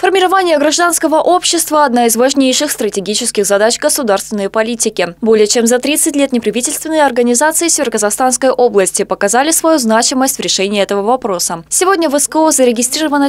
Формирование гражданского общества – одна из важнейших стратегических задач государственной политики. Более чем за 30 лет неправительственные организации Северо-Казахстанской области показали свою значимость в решении этого вопроса. Сегодня в СКО зарегистрировано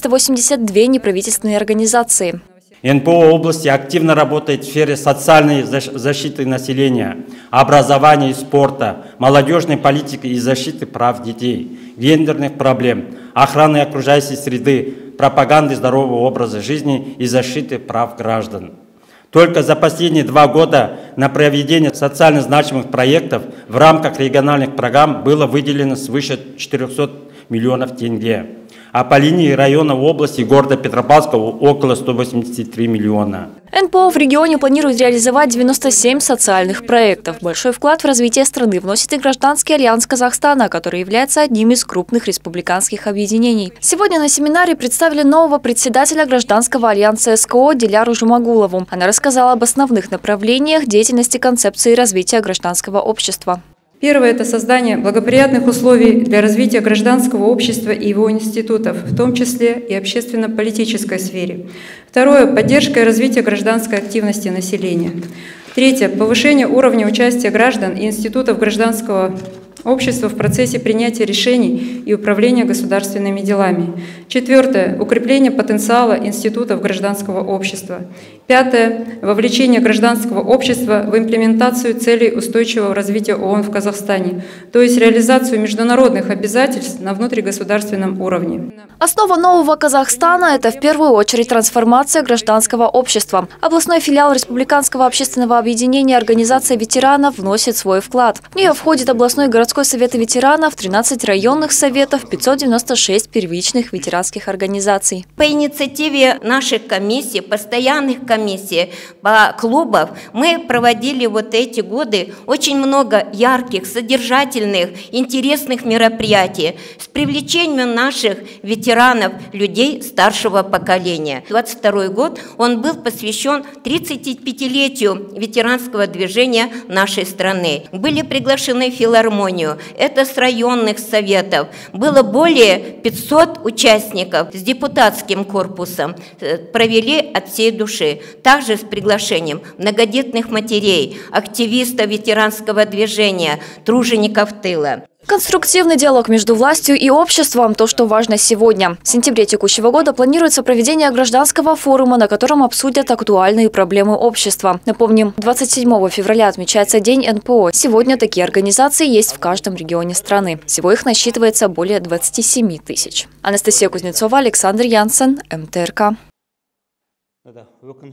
482 неправительственные организации. НПО области активно работает в сфере социальной защиты населения, образования и спорта, молодежной политики и защиты прав детей, гендерных проблем, охраны окружающей среды, пропаганды здорового образа жизни и защиты прав граждан. Только за последние 2 года на проведение социально значимых проектов в рамках региональных программ было выделено свыше 400 миллионов тенге, а по линии района области и города Петропавловского около 183 миллиона. НПО в регионе планирует реализовать 97 социальных проектов. Большой вклад в развитие страны вносит и Гражданский альянс Казахстана, который является одним из крупных республиканских объединений. Сегодня на семинаре представили нового председателя Гражданского альянса СКО Диляру Жумагулову. Она рассказала об основных направлениях деятельности концепции развития гражданского общества. Первое – это создание благоприятных условий для развития гражданского общества и его институтов, в том числе и общественно-политической сфере. Второе – поддержка и развитие гражданской активности населения. Третье – повышение уровня участия граждан и институтов гражданского общества в процессе принятия решений и управления государственными делами. Четвертое – укрепление потенциала институтов гражданского общества. Пятое – вовлечение гражданского общества в имплементацию целей устойчивого развития ООН в Казахстане, то есть реализацию международных обязательств на внутригосударственном уровне. Основа нового Казахстана – это в первую очередь трансформация гражданского общества. Областной филиал Республиканского общественного объединения «Организация ветеранов» вносит свой вклад. В нее входит областной городской совет ветеранов, 13 районных советов, 596 первичных ветеранских организаций. По инициативе наших комиссий, постоянных комиссий по клубам, мы проводили вот эти годы очень много ярких, содержательных, интересных мероприятий с привлечением наших ветеранов, людей старшего поколения. 22 год он был посвящен 35-летию ветеранского движения нашей страны. Были приглашены в филармонию, это с районных советов. Было более 500 участников с депутатским корпусом, провели от всей души. Также с приглашением многодетных матерей, активистов ветеранского движения, тружеников тыла. Конструктивный диалог между властью и обществом – то, что важно сегодня. В сентябре текущего года планируется проведение гражданского форума, на котором обсудят актуальные проблемы общества. Напомним, 27 февраля отмечается День НПО. Сегодня такие организации есть в каждом регионе страны. Всего их насчитывается более 27 тысяч. Анастасия Кузнецова, Александр Янсен, МТРК.